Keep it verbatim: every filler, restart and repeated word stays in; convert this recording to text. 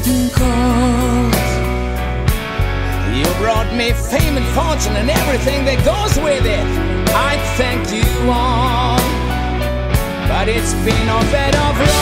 curtain calls. You brought me fame and fortune and everything that goes with it. I thank you all, but it's been a bed of